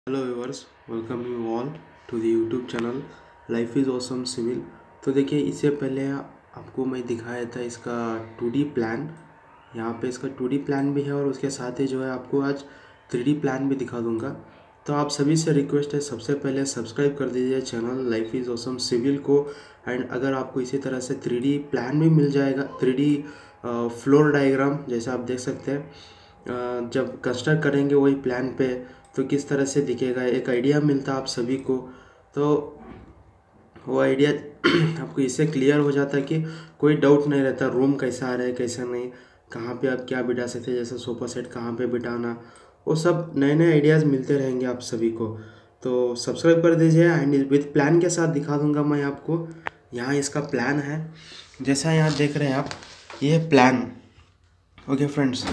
Hello viewers, welcome you all to the YouTube channel life is awesome civil. तो देखिए, इससे पहले आपको मैं दिखाया था इसका 2D प्लान। यहाँ पे इसका 2D प्लान भी है और उसके साथ ही जो है आपको आज 3D प्लान भी दिखा दूँगा। तो आप सभी से रिक्वेस्ट है, सबसे पहले सब्सक्राइब कर दीजिए channel life is awesome civil को। एंड अगर आपको इसी तरह से 3D प्लान भी मिल जाएगा, 3D फ्लोर डायग्राम जैसा आप देख सकते हैं, जब कंस्ट्रक्ट करेंगे वही प्लान पे तो किस तरह से दिखेगा, एक आइडिया मिलता आप सभी को। तो वो आइडिया आपको इससे क्लियर हो जाता है कि कोई डाउट नहीं रहता रूम कैसा आ रहा है कैसा नहीं, कहाँ पे आप क्या बिठा सकते हैं, जैसे सोफ़ा सेट कहाँ पे बिठाना, वो सब नए नए आइडियाज़ मिलते रहेंगे आप सभी को। तो सब्सक्राइब कर दीजिए एंड विथ प्लान के साथ दिखा दूंगा मैं आपको। यहाँ इसका प्लान है, जैसा यहाँ देख रहे हैं आप, ये है प्लान। ओके फ्रेंड्स,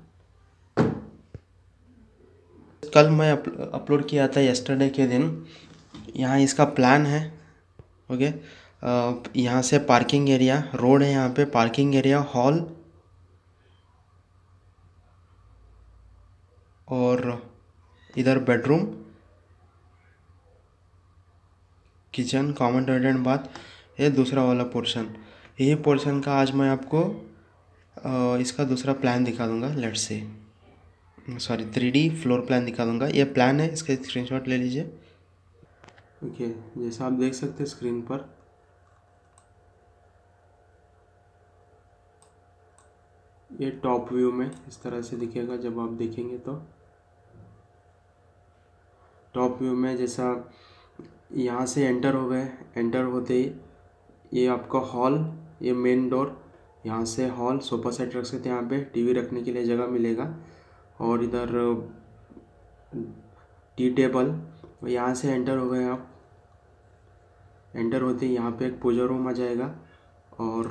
कल मैं अपलोड किया था यस्टरडे के दिन। यहाँ इसका प्लान है। ओके, यहाँ से पार्किंग एरिया, रोड है यहाँ पे, पार्किंग एरिया, हॉल और इधर bedroom, kitchen, common toilet and bath. ये दूसरा वाला पोर्शन, यही पोर्शन का आज मैं आपको इसका दूसरा प्लान दिखा दूंगा। Let's say sorry 3D floor plan दिखा दूंगा। ये प्लान है, इसका स्क्रीनशॉट ले लीजिए। ओके, जैसा आप देख सकते हैं स्क्रीन पर, ये टॉप व्यू में इस तरह से दिखेगा। जब आप देखेंगे तो टॉप व्यू में, जैसा यहाँ से एंटर हो गए, एंटर होते ही ये आपका हॉल, ये मेन डोर, यहाँ से हॉल, सोफ़ा सेट रख सकते हैं, यहाँ पे टीवी रखने के लिए जगह मिलेगा। और इधर टी टेबल। यहाँ से एंटर हो गए आप, एंटर होते ही यहाँ पे एक पूजा रूम आ जाएगा। और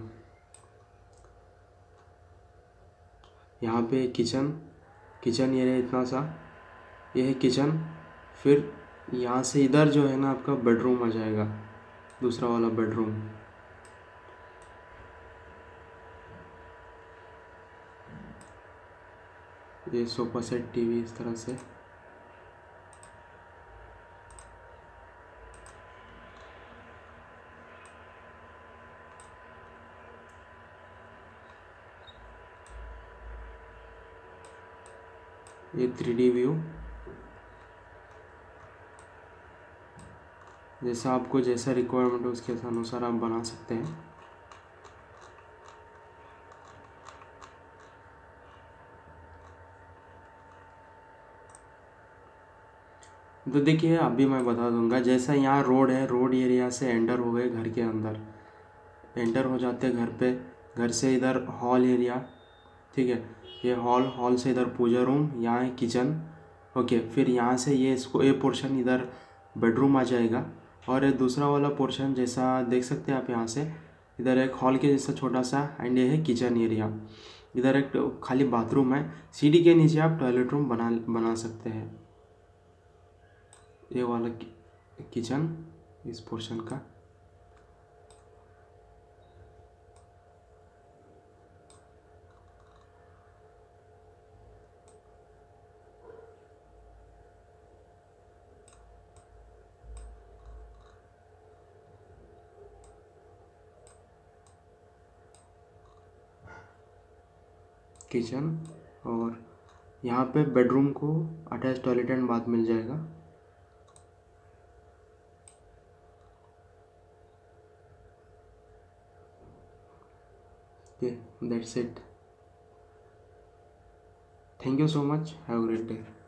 यहाँ पे किचन, किचन ये है इतना सा, ये है किचन। फिर यहाँ से इधर जो है ना आपका बेडरूम आ जाएगा, दूसरा वाला बेडरूम। ये सोफ़ा सेट, टीवी, इस तरह से। ये 3D व्यू, जैसा आपको जैसा रिक्वायरमेंट हो उसके अनुसार आप बना सकते हैं। तो देखिए, अभी मैं बता दूंगा। जैसा यहाँ रोड है, रोड एरिया से एंटर हो गए घर के अंदर, एंटर हो जाते हैं घर पे। घर से इधर हॉल एरिया, ठीक है, ये हॉल, हॉल से इधर पूजा रूम, यहाँ है किचन। ओके, फिर यहाँ से ये इसको ये पोर्शन इधर बेडरूम आ जाएगा। और ये दूसरा वाला पोर्शन जैसा देख सकते हैं आप, यहाँ से इधर एक हॉल के जैसा छोटा सा, एंड ये है किचन एरिया। इधर एक खाली बाथरूम है, सीढ़ी के नीचे आप टॉयलेट रूम बना सकते हैं। ये वाला किचन इस पोर्शन का। किचन, और यहाँ पे बेडरूम को अटैच टॉयलेट एंड बाथ मिल जाएगा। Okay, that's it. Thank you so much. Have a great day.